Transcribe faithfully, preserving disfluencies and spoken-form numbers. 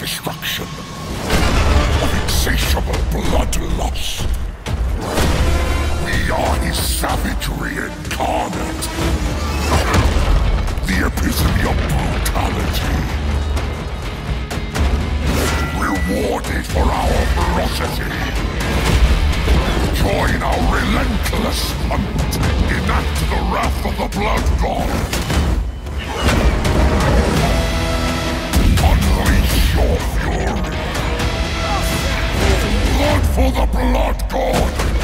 destruction, of insatiable bloodlust. We are his savagery incarnate, the epitome of brutality. Rewarded for our ferocity. Join our relentless hunt. Enact the wrath of the Blood God. Unleash your fury. Blood for the Blood God.